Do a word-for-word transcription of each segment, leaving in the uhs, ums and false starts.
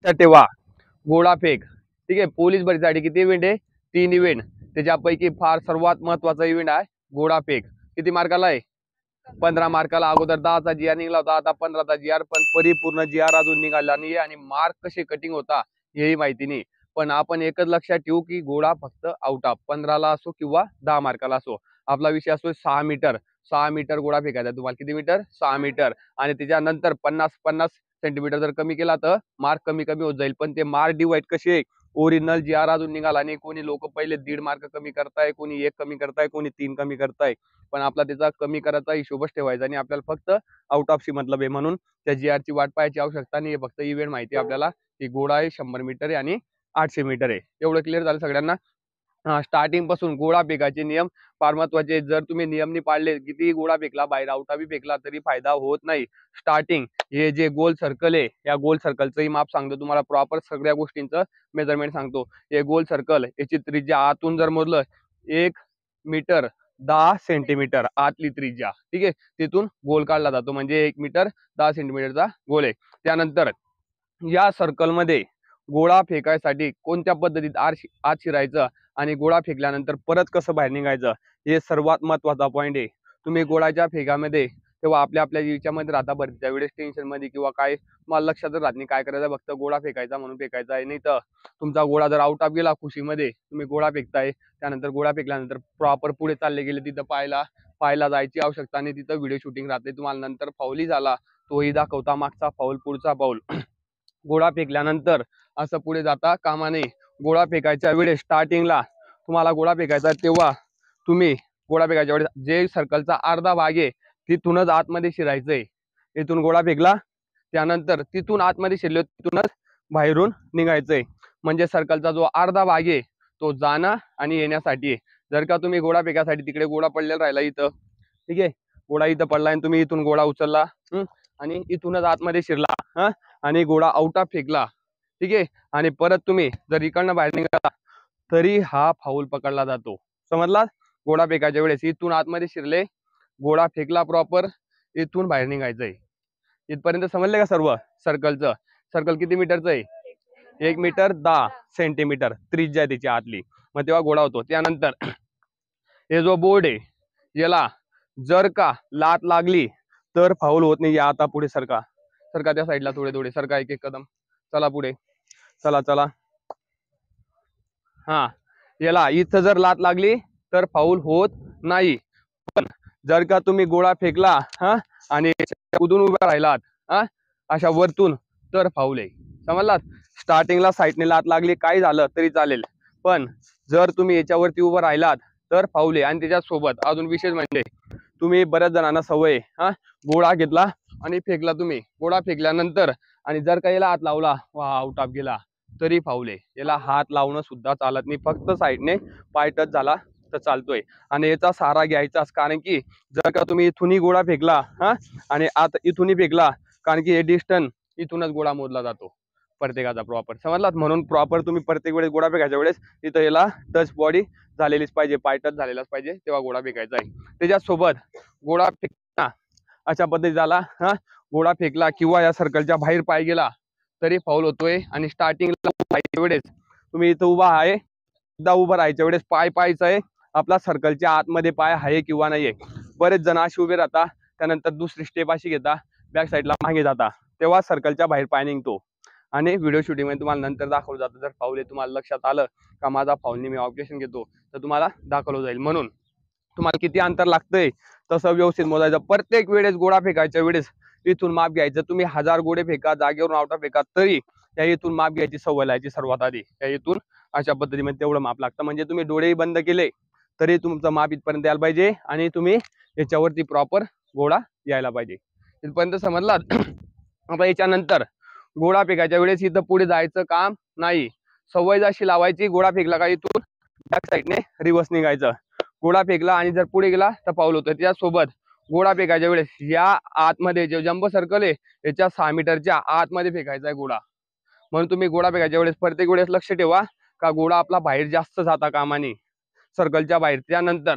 लक्षात ठेवा, गोळा फेक. ठीक आहे, पोलीस भरतीसाठी किती इव्हेंट आहे? तीन इव्हेंट. त्याच्यापैकी फार सर्वात महत्वाचा इव्हेंट आहे गोळा फेक. किती मार्काला आहे? पंधरा मार्काला. अगोदर दहाचा जी आर निघाला होता, आता पंधराचा जी आर, पण परिपूर्ण जी आर अजून निघाला नाही आणि मार्क कसे कटिंग होता हेही माहिती नाही. पण आपण एकच लक्षात ठेवू की गोळा फक्त आउट ऑफ पंधराला असो किंवा दहा मार्काला असो. आपला विषय असतो सहा मीटर. सहा मीटर गोळा फेकायचा. तुम्हाला किती मीटर? सहा मीटर. आणि त्याच्यानंतर पन्नास पन्नास सेंटीमीटर जर कमी केला तर मार्क कमी कमी होत जाईल. पण ते मार्क डिवाइड कसे? ओरिजिनल जी आर अजून निघाला आणि कोणी लोक पहिले दीड मार्क कमी करताय, कोणी एक कमी करताय, कोणी तीन कमी करताय. पण आपला त्याचा कमी करायचा हिशोबच ठेवायचा आणि आपल्याला फक्त आउट ऑफ सी मतलब आहे. म्हणून त्या जी आरची वाट पाहायची आवश्यकता नाही. फक्त इव्हेंट माहिती आपल्याला की गोळा आहे, शंभर मीटर आहे आणि आठशे मीटर आहे. एवढं क्लिअर झालं सगळ्यांना? स्टार्टिंग पासून गोळा फेकायचे नियम फार महत्वाचे. जर तुम्ही नियम नाही पाळले, किती गोळा फेकला, बाहेर आउटाबी फेकला तरी फायदा होत नाही. स्टार्टिंग हे जे गोल सर्कल आहे, या गोल सर्कलचंही माप सांगतो तुम्हाला, प्रॉपर सगळ्या गोष्टींचं मेजरमेंट सांगतो. हे गोल सर्कल याची त्रिज्या आतून जर मोजलं एक मीटर दहा सेंटीमीटर आतली त्रिज्या. ठीक आहे, तिथून गोल काढला जातो. म्हणजे एक मीटर दहा सेंटीमीटरचा गोल आहे. त्यानंतर या सर्कलमध्ये गोळा फेकायसाठी कोणत्या पद्धतीत आत शिरायचं आणि गोळा फेकल्यानंतर परत कसं बाहेर निघायचं हे सर्वात महत्वाचा पॉईंट आहे. तुम्ही गोळाच्या फेकामध्ये तेव्हा आपल्या आपल्या याच्यामध्ये राहता, बरं त्यावेळेस टेन्शन मध्ये किंवा काय मला लक्षातच राहत नाही काय करायचं, फक्त गोळा फेकायचा म्हणून फेकायचा आहे. नाही तर तुमचा गोळा जर आउट ऑफ गेला खुशीमध्ये, तुम्ही गोळा फेकताय, त्यानंतर गोळा फेकल्यानंतर प्रॉपर पुढे चालले गेले, तिथं पाहायला पाहायला जायची आवश्यकता नाही. तिथं व्हिडिओ शूटिंग राहते. तुम्हाला नंतर फाऊलही झाला तोही दाखवता, मागचा फाऊल पुढचा फाऊल. गोळा फेकल्यानंतर असं पुढे जाता कामा नये. गोळा फेकायच्या वेळेस स्टार्टिंगला तुम्हाला गोळा फेकायचा तेव्हा तुम्ही गोळा फेकायच्या वेळेस जे सर्कलचा अर्धा भाग आहे तिथूनच आतमध्ये शिरायचंय. इथून गोळा फेकला त्यानंतर तिथून आतमध्ये शिरलो तिथूनच बाहेरून निघायचंय. म्हणजे सर्कलचा जो अर्धा भाग आहे तो जाणं आणि येण्यासाठी आहे. जर का तुम्ही गोळा फेकायसाठी तिकडे गोळा पडलेला राहिला इथं, ठीक आहे, गोळा इथं पडला आणि तुम्ही इथून गोळा उचलला आणि इथूनच आतमध्ये शिरला हा आणि गोळा आउट ऑफ फेकला, ठीक आहे, आणि परत तुम्ही जर इकडनं बाहेर निघाला तरी हा फाऊल पकडला जातो. समजला? गोळा फेकायच्या वेळेस इथून आतमध्ये शिरले, गोळा फेकला प्रॉपर, इथून बाहेर निघायचंय. इथपर्यंत समजले का सर्व? सर्कलचं सर्कल किती मीटरचं आहे? एक मीटर दहा सेंटीमीटर त्रिज्या त्याची आतली. मग तेव्हा गोळा होतो. त्यानंतर हे जो बोर्ड आहे याला जर का लात लागली तर फाऊल होत नाही. आता पुढे सरका सरका त्या साईडला थोडे थोडे सरका, एक एक कदम. चला पुढे, चला चला. हा, याला इथं जर लात लागली तर फाऊल होत नाही. पण जर का तुम्ही गोळा फेकला हा आणि उधून उभा राहिलात हा अशा वरतून तर फाऊल आहे. समजलात? स्टार्टिंगला साईडने लात लागली काय झालं तरी चालेल, पण जर तुम्ही याच्यावरती उभं राहिलात तर फाऊल आहे. आणि त्याच्यासोबत अजून विशेष म्हणजे तुम्ही बऱ्याच जणांना सवय हा गोळा घेतला आणि फेकला, तुम्ही गोळा फेकल्यानंतर आणि जर का याला हात लावला वा आउट ऑफ गेला तरी फाऊल आहे. याला हात लावणं सुद्धा चालत नाही, फक्त साईडने पाय टच झाला तर चालतोय. आणि याचा सहारा घ्यायचाच, कारण की जर का तुम्ही इथूनही गोळा फेकला हा आणि आता इथूनही फेकला, कारण की हे डिस्टन्स इथूनच गोळा मोजला जातो प्रत्येकाचा प्रॉपर. समजलात? म्हणून प्रॉपर तुम्ही प्रत्येक वेळेस गोळा फेकायच्या वेळेस इथं याला टच बॉडी झालेलीच पाहिजे, पाय टच झालेलाच पाहिजे, तेव्हा गोळा फेकायचा आहे. त्याच्यासोबत गोळा फेकला अशा पद्धती झाला हा गोळा फेकला किंवा या सर्कलच्या बाहेर पाय गेला तरी फाऊल होतोय. आणि स्टार्टिंगला वेळेस तुम्ही इथं उभा आहे, एकदा उभं राहायच्या वेळेस पाय पाहायचा आहे आपला सर्कलच्या आतमध्ये पाय आहे किंवा नाहीये. बरेच जण अशी उभे राहता, त्यानंतर दुसरी स्टेप अशी घेता, बॅक साईडला मागे जाता, तेव्हा सर्कलच्या बाहेर पाय निघतो. आणि व्हिडिओ शूटिंग मध्ये तुम्हाला नंतर दाखवलं जातं. जर फाऊल आहे तुम्हाला लक्षात आलं का माझा फाऊलने मी ऑब्जेक्शन घेतो तर तुम्हाला दाखवलं जाईल. म्हणून तुम्हाला किती अंतर लागतंय तसं व्यवस्थित मोजायचं. प्रत्येक वेळेस गोळा फेकायच्या वेळेस इथून माप घ्यायचं. तुम्ही हजार गोळे फेका, जागेवरून आउट ऑफ फेका, तरी त्या इथून माप घ्यायची सवय लायची सर्वात आधी. त्या इथून अशा पद्धतीमध्ये तेवढं माप लागतं. म्हणजे तुम्ही डोळेही बंद केले तरी तुमचं माप इथपर्यंत यायला पाहिजे आणि तुम्ही याच्यावरती प्रॉपर गोळा यायला पाहिजे. इथपर्यंत समजलात? आता याच्यानंतर गोळा फेकायच्या वेळेस इथं पुढे जायचं काम नाही. सवय जशी लावायची, गोळा फेकला का इथून बॅक साईडने रिव्हर्स निघायचं. गोळा फेकला आणि जर पुढे गेला तर फाऊल होतं. त्यासोबत गोळा फेकायच्या वेळेस या आतमध्ये जे जंबो सर्कल आहे याच्या सहा मीटरच्या आतमध्ये फेकायचा आहे गोळा. म्हणून तुम्ही गोळा फेकायच्या वेळेस प्रत्येक वेळेस लक्ष ठेवा का गोळा आपला बाहेर जास्त जाता कामा नये, सर्कलच्या बाहेर. त्यानंतर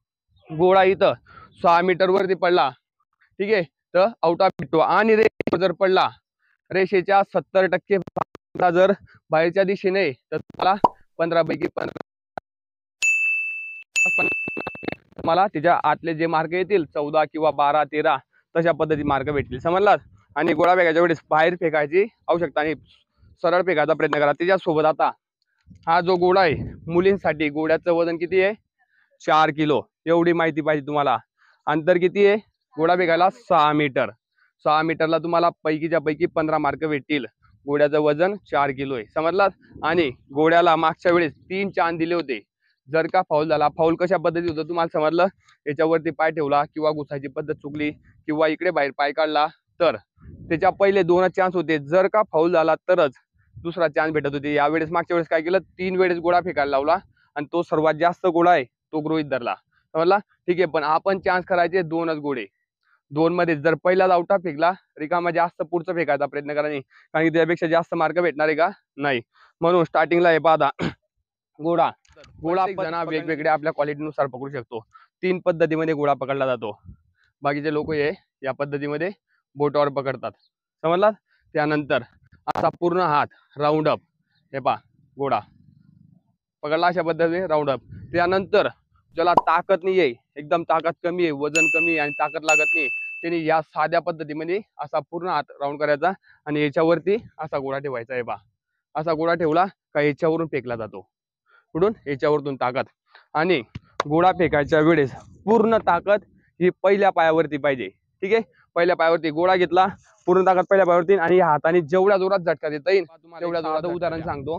गोळा इथं सहा मीटर वरती पडला, ठीक आहे, तर आउट ऑफ भेटतो. आणि रेषेवर जर पडला, रेषेच्या सत्तर टक्के जर बाहेरच्या दिशेने तर तुम्हाला पंधरा पैकी पंधरा तुम्हाला त्याच्या आतले जे मार्क येतील चौदा किंवा बारा तेरा तशा पद्धती मार्क भेटतील, समजलात. आणि गोळा फेकायच्या वेळेस बाहेर फेकायची आवश्यकता नाही, सरळ फेकायचा प्रयत्न करा. त्याच्यासोबत आता हा जो गोळा आहे मुलींसाठी गोळ्याचं वजन किती आहे, चार किलो. एवढी माहिती पाहिजे तुम्हाला. अंतर किती आहे गोळा फेकायला, सहा मीटर. सहा मीटरला तुम्हाला पैकीच्या पैकी पंधरा मार्क भेटतील. गोळ्याचं वजन चार किलो आहे, समजलात. आणि गोळ्याला मागच्या वेळेस तीन चांद दिले होते. जर का फाऊल झाला, फाऊल कशा पद्धती होतं तुम्हाला समजलं, याच्यावरती पाय ठेवला किंवा घुसायची पद्धत चुकली किंवा इकडे बाहेर पाय काढला तर त्याच्या पहिले दोनच चान्स होते. जर का फाऊल झाला तरच दुसरा चान्स भेटत होते. यावेळेस मागच्या वेळेस काय केलं, तीन वेळेस गोळा फेकायला लावला आणि तो सर्वात जास्त गोळा आहे तो गृहीत धरला, समजला. ठीक आहे, पण आपण चान्स करायचे दोनच गोळे. दोन मध्ये जर पहिलाच आउटा फेकला रिकामा जास्त पुढचं फेकायचा प्रयत्न करा नाही, कारण की त्यापेक्षा जास्त मार्क भेटणार आहे का नाही. म्हणून स्टार्टिंगला हे पाहता गोळा गोळा आपण वेगवेगळ्या आपल्या क्वालिटीनुसार पकडू शकतो. तीन पद्धतीमध्ये गोळा पकडला जातो. बाकीचे लोक हे या पद्धतीमध्ये बोटावर पकडतात, समजला. त्यानंतर असा पूर्ण हात राऊंड अप, हे पहा गोळा पकडला अशा पद्धतीने राऊंड अप. त्यानंतर ज्याला ताकद नाही आहे, एकदम ताकद कमी आहे, वजन कमी आहे आणि ताकद लागत नाही, त्यांनी या साध्या पद्धतीमध्ये असा पूर्ण हात राऊंड करायचा आणि याच्यावरती असा गोळा ठेवायचा. आहे पहा, असा गोळा ठेवला का याच्यावरून फेकला जातो. कुठून, याच्यावरतून ताकद. आणि गोळा फेकायच्या वेळेस पूर्ण ताकद ही पहिल्या पायावरती पाहिजे. ठीक आहे, पहिल्या पायावरती गोळा घेतला, पूर्ण ताकद पहिल्या पायावरती आणि हाताने जेवढ्या जोरात झटका देता येईल तेवढ्या जोरात. उदाहरण सांगतो,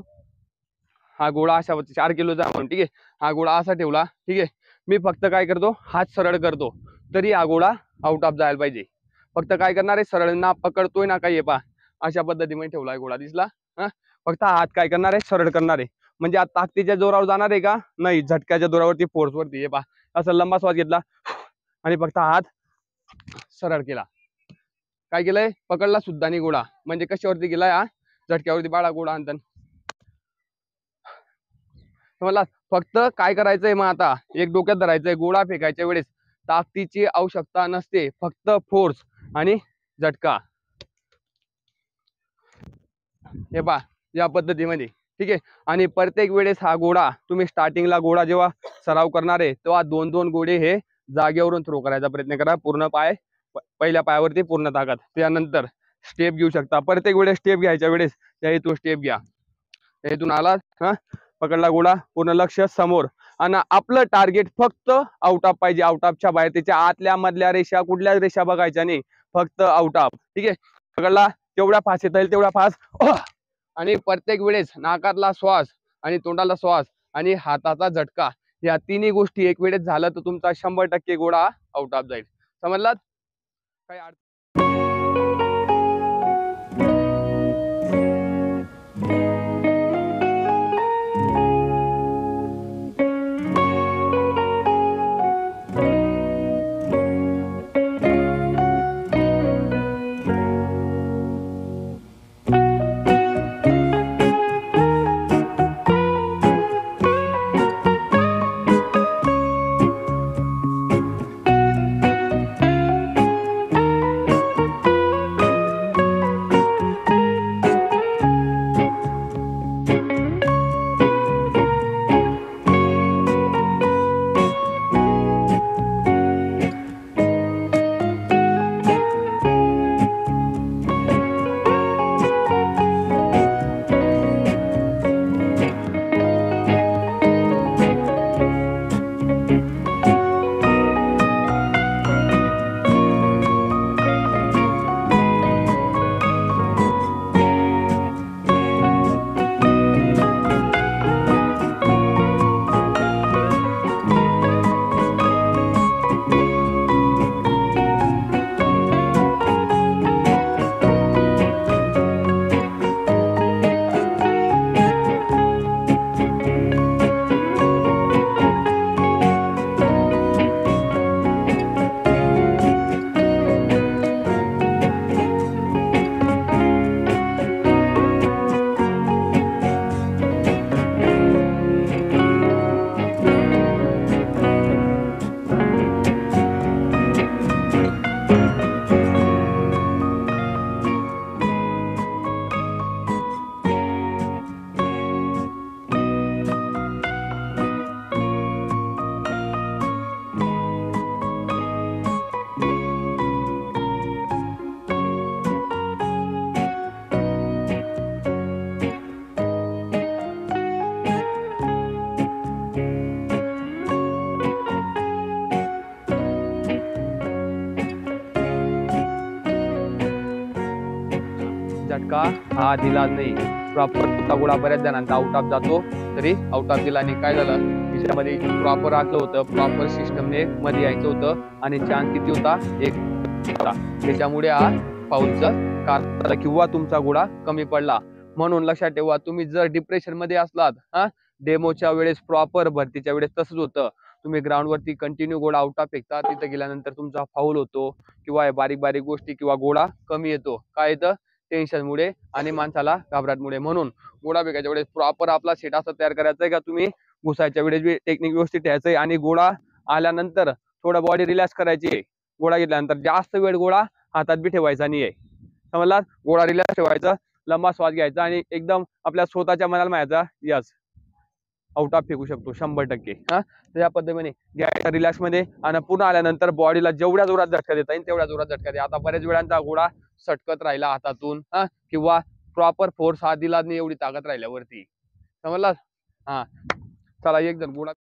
हा गोळा अशा चार किलोचा म्हणून, ठीक आहे, हा गोळा असा ठेवला. ठीक आहे, मी फक्त काय करतो, हात सरळ करतो तरी हा गोळा आउट ऑफ जायला पाहिजे. फक्त काय करणार आहे, सरळ ना पकडतोय ना काही, पहा अशा पद्धतीने ठेवला गोळा, दिसला. हा, फक्त हात काय करणार आहे, सरळ करणार आहे. म्हणजे आता ताकदीच्या जोरावर जाणार आहे का नाही, झटक्याच्या जोरावरती, फोर्स वरती. हे पहा, असं लंबा श्वास घेतला आणि फक्त हात सरळ केला. काय केलंय, पकडला सुद्धा नाही गोळा. म्हणजे कशावरती गेलाय, हा झटक्यावरती बाळा गोळा आणतात. मला फक्त काय करायचंय, मग आता एक डोक्यात धरायचंय, गोळा फेकायच्या वेळेस ताकदीची आवश्यकता नसते, फक्त फोर्स आणि झटका. हे पहा या पद्धतीमध्ये. ठीक आहे, आणि प्रत्येक वेळेस हा गोळा तुम्ही स्टार्टिंगला गोळा जेव्हा सराव करणार आहे तेव्हा दोन दोन गोळे हे जागेवरून थ्रो करायचा प्रयत्न करा. पूर्ण पाय पहिल्या पायावरती पूर्ण ताकद. त्यानंतर स्टेप घेऊ शकता. प्रत्येक वेळेस स्टेप घ्यायच्या वेळेस त्या इथून स्टेप घ्या, इथून आला, हा पकडला गोळा, पूर्ण लक्ष समोर. आणि आपलं टार्गेट फक्त आउट ऑफ पाहिजे, आउट ऑफच्या बाहेर. त्याच्या आतल्या मधल्या रेषा कुठल्याच रेषा बघायच्या नाही, फक्त आउट ऑफ. ठीक आहे, पकडला, तेवढा फास येता येईल तेवढा फास. आणि प्रत्येक वेळेस नाकातला श्वास आणि तोंडाला श्वास आणि हाताचा झटका, या तिन्ही गोष्टी एक वेळेस झालं तर तुमचा शंभर टक्के गोळा आउट ऑफ जाईल, समजलात. काय का हा दिला नाही, प्रॉपर तुमचा गोळा बऱ्याच जणांचा आउट ऑफ जातो तरी आउट ऑफ दिला नाही. काय झालं, तिच्यामध्ये प्रॉपर आखलं होतं, प्रॉपर सिस्टमने मध्ये यायचं होतं आणि चान्स किती होता, एक होता. त्याच्यामुळे हा फाऊलचं कारण झालं किंवा तुमचा गोळा कमी पडला. म्हणून लक्षात ठेवा, तुम्ही जर डिप्रेशन मध्ये असलात, हा डेमोच्या वेळेस प्रॉपर भरतीच्या वेळेस तसंच होतं, तुम्ही ग्राउंडवरती कंटिन्यू गोळा आउट ऑफ फेकता, तिथे गेल्यानंतर तुमचा फाऊल होतो किंवा बारीक बारीक गोष्टी किंवा गोळा कमी येतो. काय येतं, टेन्शनमुळे आणि माणसाला घाबराटमुळे. म्हणून गोळा फेकायच्या वेळेस प्रॉपर आपला सेट असा तयार करायचा आहे का तुम्ही घुसायच्या वेळेस टेक्निक व्यवस्थित ठेवायचं आणि गोळा आल्यानंतर थोडं बॉडी रिलॅक्स करायची आहे. गोळा घेतल्यानंतर जास्त वेळ गोळा हातात बी ठेवायचा नाही आहे, समजला. गोळा रिलॅक्स ठेवायचा, लंबा श्वास घ्यायचा आणि एकदम आपल्या स्वतःच्या मनाला माहिती यस आउट ऑफ फेकू शकतो शंभर टक्के. हा त्या पद्धतीने घ्यायचा रिलॅक्स मध्ये आणि पुन्हा आल्यानंतर बॉडीला जेवढ्या जोरात झटका देता येईल तेवढ्या जोरात झटका द्या. आता बऱ्याच वेळांचा गोळा सटकत राहिला हातातून, हा किंवा प्रॉपर फोर्स हा दिला नाही एवढी ताकद राहिल्यावरती, समजला. हा चला एक जण गोळा